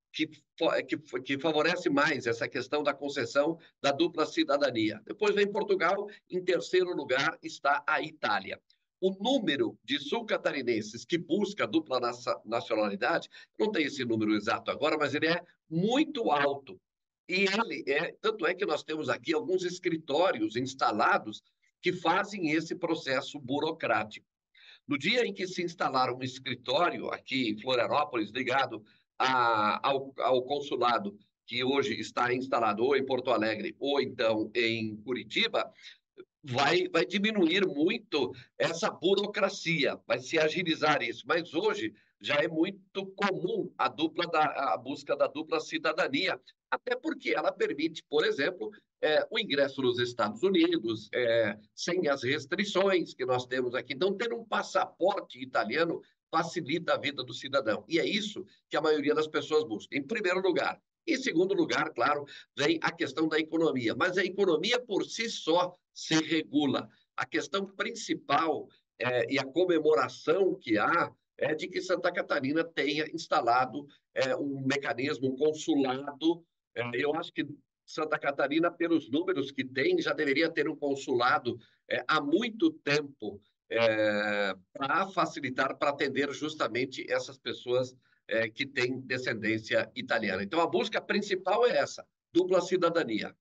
[SPEAKER 3] que, que, que favorece mais essa questão da concessão da dupla cidadania. Depois vem Portugal, em terceiro lugar está a Itália. O número de sul-catarinenses que busca a dupla nacionalidade, não tem esse número exato agora, mas ele é muito alto. E ele é, tanto é que nós temos aqui alguns escritórios instalados que fazem esse processo burocrático. No dia em que se instalar um escritório aqui em Florianópolis, ligado a, ao, ao consulado, que hoje está instalado ou em Porto Alegre ou então em Curitiba, vai, vai diminuir muito essa burocracia, vai se agilizar isso. Mas hoje já é muito comum a, dupla da, a busca da dupla cidadania, até porque ela permite, por exemplo, é, o ingresso nos Estados Unidos, é, sem as restrições que nós temos aqui. Então, ter um passaporte italiano facilita a vida do cidadão. E é isso que a maioria das pessoas busca, em primeiro lugar. Em segundo lugar, claro, vem a questão da economia. Mas a economia por si só se regula. A questão principal é, e a comemoração que há é de que Santa Catarina tenha instalado é, um mecanismo, um consulado. É, eu acho que Santa Catarina, pelos números que tem, já deveria ter um consulado é, há muito tempo é, para facilitar, para atender justamente essas pessoas é, que têm descendência italiana. Então, a busca principal é essa, dupla cidadania.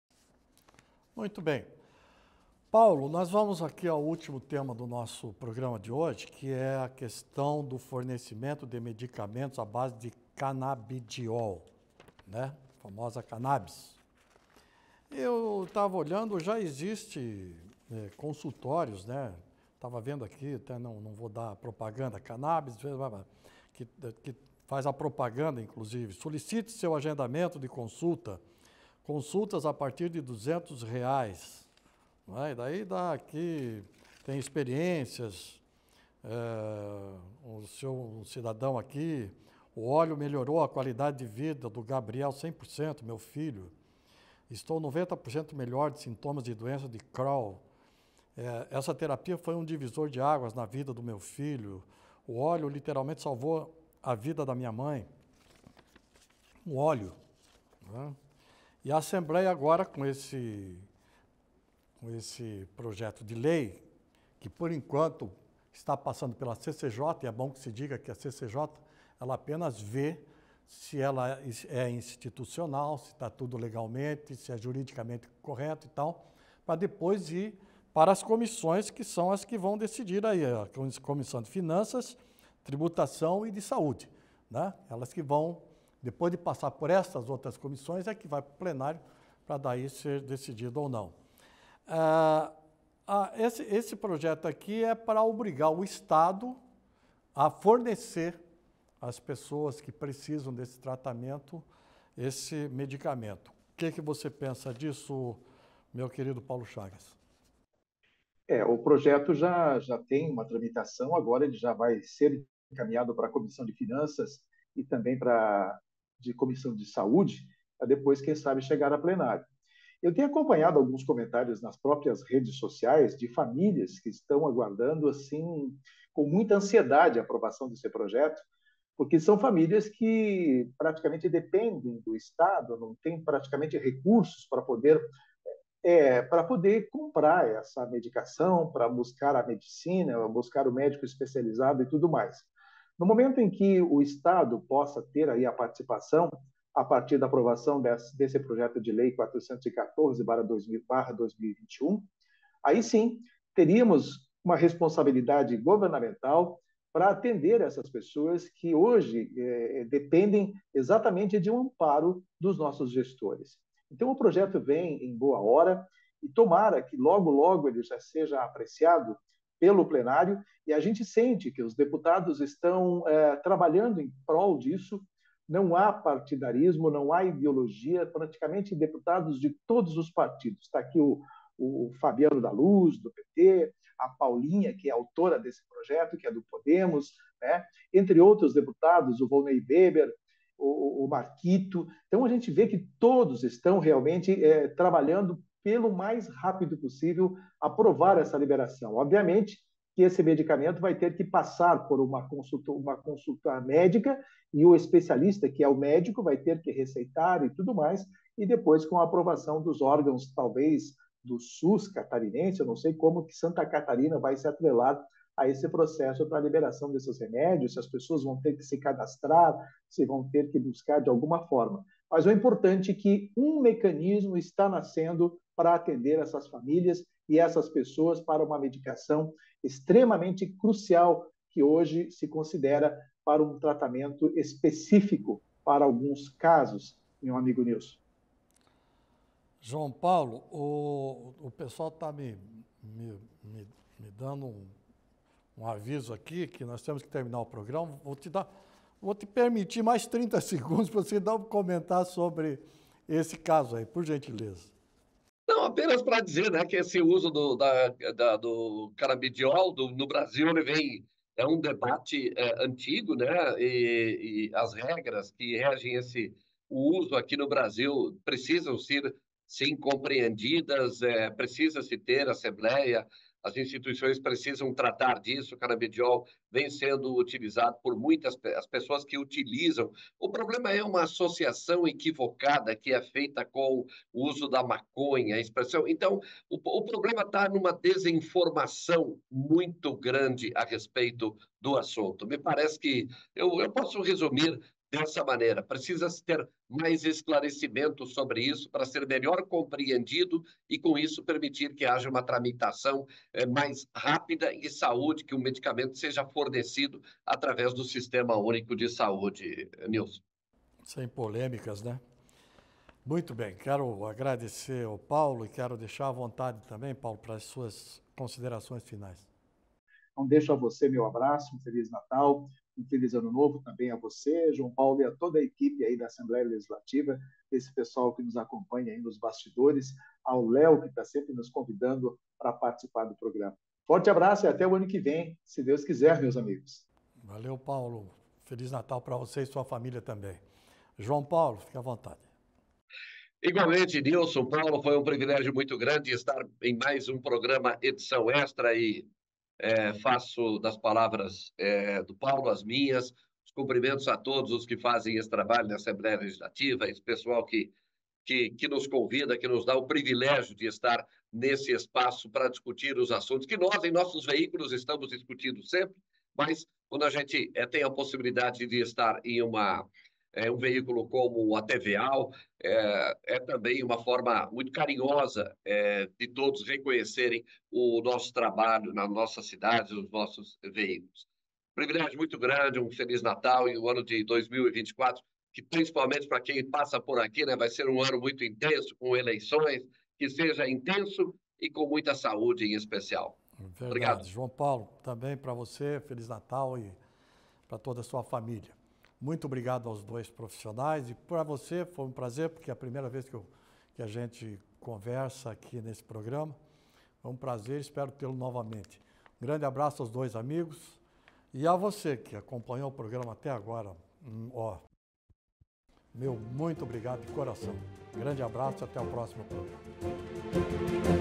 [SPEAKER 1] Muito bem. Paulo, nós vamos aqui ao último tema do nosso programa de hoje, que é a questão do fornecimento de medicamentos à base de canabidiol, né? A famosa cannabis. Eu estava olhando, já existe é, consultórios, né? Estava vendo aqui, até não, não vou dar propaganda, cannabis, que, que faz a propaganda, inclusive. Solicite seu agendamento de consulta, consultas a partir de duzentos reais. E daí dá aqui, tem experiências, é, o seu cidadão aqui, o óleo melhorou a qualidade de vida do Gabriel cem por cento, meu filho. Estou noventa por cento melhor de sintomas de doença de Crohn. É, essa terapia foi um divisor de águas na vida do meu filho. O óleo literalmente salvou a vida da minha mãe. O óleo. Né? E a Assembleia agora, com esse... com esse projeto de lei, que por enquanto está passando pela C C J, e é bom que se diga que a C C J, ela apenas vê se ela é institucional, se está tudo legalmente, se é juridicamente correto e tal, para depois ir para as comissões que são as que vão decidir aí, a Comissão de Finanças, Tributação e de Saúde, né? Elas que vão, depois de passar por essas outras comissões, é que vai para o plenário para daí ser decidido ou não. Ah, ah, esse, esse projeto aqui é para obrigar o Estado a fornecer às pessoas que precisam desse tratamento esse medicamento. O que, que você pensa disso, meu querido Paulo Chagas?
[SPEAKER 2] É, o projeto já, já tem uma tramitação, agora ele já vai ser encaminhado para a Comissão de Finanças e também para a Comissão de Saúde, para depois, quem sabe, chegar a plenário. Eu tenho acompanhado alguns comentários nas próprias redes sociais de famílias que estão aguardando, assim, com muita ansiedade a aprovação desse projeto, porque são famílias que praticamente dependem do Estado, não têm praticamente recursos para poder, é, para poder comprar essa medicação, para buscar a medicina, buscar o médico especializado e tudo mais. No momento em que o Estado possa ter aí a participação, a partir da aprovação desse, desse projeto de lei quatrocentos e quatorze barra dois mil e vinte e um, aí sim teríamos uma responsabilidade governamental para atender essas pessoas que hoje eh, dependem exatamente de um amparo dos nossos gestores. Então, o projeto vem em boa hora e tomara que logo, logo ele já seja apreciado pelo plenário e a gente sente que os deputados estão eh, trabalhando em prol disso. Não há partidarismo, não há ideologia, praticamente deputados de todos os partidos. Está aqui o, o Fabiano da Luz, do P T, a Paulinha, que é autora desse projeto, que é do Podemos, né? Entre outros deputados, o Volney Weber, o, o Marquito. Então, a gente vê que todos estão realmente é, trabalhando pelo mais rápido possível aprovar essa liberação. Obviamente que esse medicamento vai ter que passar por uma consulta, uma consulta médica e o especialista, que é o médico, vai ter que receitar e tudo mais, e depois, com a aprovação dos órgãos, talvez, do SUS catarinense, eu não sei como que Santa Catarina vai se atrelar a esse processo para a liberação desses remédios, se as pessoas vão ter que se cadastrar, se vão ter que buscar de alguma forma. Mas o importante é que um mecanismo está nascendo para atender essas famílias e essas pessoas para uma medicação extremamente crucial que hoje se considera para um tratamento específico para alguns casos, meu amigo Nilson.
[SPEAKER 1] João Paulo, o, o pessoal está me, me, me, me dando um, um aviso aqui que nós temos que terminar o programa. Vou te dar, vou te permitir mais trinta segundos para você dar um comentário sobre esse caso aí, por gentileza.
[SPEAKER 3] Não, apenas para dizer, né, que esse uso do, da, da, do canabidiol do, no Brasil, ele vem, é um debate é, antigo, né, e, e as regras que regem esse, o uso aqui no Brasil precisam ser, sim, compreendidas, é, precisa-se ter assembleia, as instituições precisam tratar disso, o canabidiol vem sendo utilizado por muitas as pessoas que utilizam. O problema é uma associação equivocada que é feita com o uso da maconha, a expressão. Então, o, o problema está numa desinformação muito grande a respeito do assunto. Me parece que eu, eu posso resumir dessa maneira. Precisa-se ter mais esclarecimento sobre isso para ser melhor compreendido e, com isso, permitir que haja uma tramitação é, mais rápida e saúde, que o medicamento seja fornecido através do Sistema Único de Saúde, Nilson.
[SPEAKER 1] Sem polêmicas, né? Muito bem, quero agradecer ao Paulo e quero deixar à vontade também, Paulo, para as suas considerações finais.
[SPEAKER 2] Então, deixo a você meu abraço, um Feliz Natal, um Feliz Ano Novo também a você, João Paulo, e a toda a equipe aí da Assembleia Legislativa, esse pessoal que nos acompanha aí nos bastidores, ao Léo, que está sempre nos convidando para participar do programa. Forte abraço e até o ano que vem, se Deus quiser, meus amigos.
[SPEAKER 1] Valeu, Paulo. Feliz Natal para você e sua família também. João Paulo, fique à vontade.
[SPEAKER 3] Igualmente, Nilson, Paulo, foi um privilégio muito grande estar em mais um programa Edição Extra e é, faço das palavras é, do Paulo as minhas, os cumprimentos a todos os que fazem esse trabalho na Assembleia Legislativa, esse pessoal que, que, que nos convida, que nos dá o privilégio de estar nesse espaço para discutir os assuntos que nós, em nossos veículos, estamos discutindo sempre, mas quando a gente é, tem a possibilidade de estar em uma... É um veículo como a T V A L, é, é também uma forma muito carinhosa é, de todos reconhecerem o nosso trabalho nas nossas cidades, nos nossos veículos. Privilégio muito grande, um Feliz Natal e o ano de dois mil e vinte e quatro, que principalmente para quem passa por aqui, né, vai ser um ano muito intenso, com eleições, que seja intenso e com muita saúde em especial.
[SPEAKER 1] Verdade.
[SPEAKER 3] Obrigado.
[SPEAKER 1] João Paulo, também para você, Feliz Natal e para toda a sua família. Muito obrigado aos dois profissionais e para você foi um prazer, porque é a primeira vez que, eu, que a gente conversa aqui nesse programa. É um prazer, espero tê-lo novamente. Um grande abraço aos dois amigos e a você que acompanhou o programa até agora. Hum, ó, meu muito obrigado de coração. Um grande abraço e até o próximo programa.